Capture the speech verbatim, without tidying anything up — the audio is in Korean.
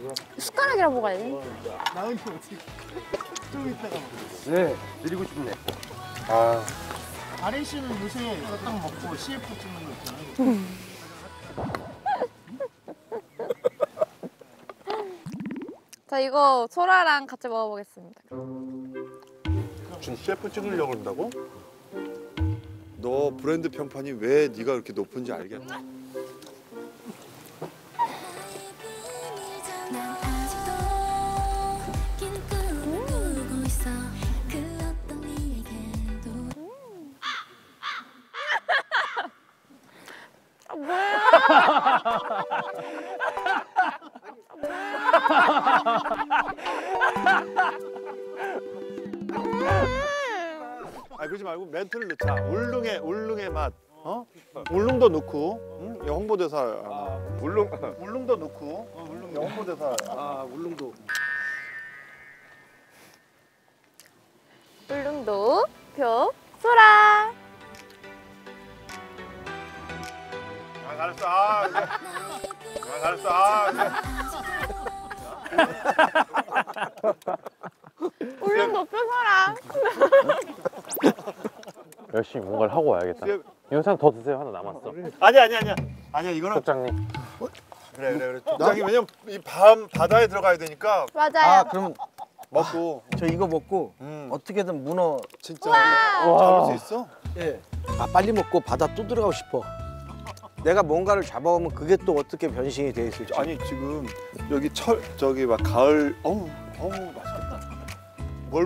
숟가락이랑 먹어야 돼. 나은이 어떻게 좀 이따가 먹어. 네, 드리고 싶네. 아, 아린 씨는 요새 이거 딱 먹고 씨에프 찍는 거 있잖아요. 자, 이거 소라랑 같이 먹어보겠습니다. 지금 셰프 찍으려고 그런다고? 너 브랜드 평판이 왜 네가 그렇게 높은지 알겠다. 아 그러지 말고 멘트를 넣자. 울릉의 울릉의 맛. 어? 울릉도 넣고. 응? 홍보대사. 아, 울릉. 울릉도 넣고. 어, 울릉 홍보대사. 아, 울릉도. 울릉도 표 소라. 아 잘했어. 아, 그래. 아 잘했어. 아, 그래. 울릉도 표 소라. 열심히 뭔가를 하고 와야겠다. 영상 더 드세요. 하나 남았어. 아니야 아니야 아니야. 아니야 이거는 쪽장님. 그래 그래 그래. 쪽장이 왜냐면 이 밤 바다에 들어가야 되니까 맞아요. 아 그럼 먹고. 저 이거 먹고 음. 어떻게든 문어 진짜 와. 잡을 수 있어? 예. 아 빨리 먹고 바다 또 들어가고 싶어. 내가 뭔가를 잡아오면 그게 또 어떻게 변신이 돼 있을지. 아니 지금 여기 철 저기 막 가을 어우 어우 맞아.